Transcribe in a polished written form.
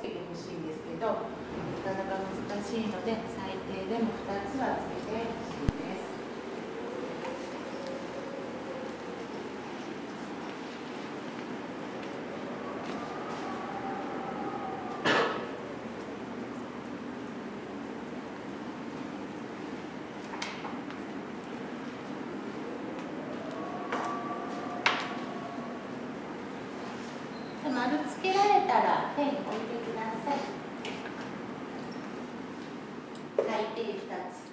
つけてほしいんですけど、なかなか難しいので最低でも2つはつけてほしいです。丸つけられたらペン置いてください。最低2つ。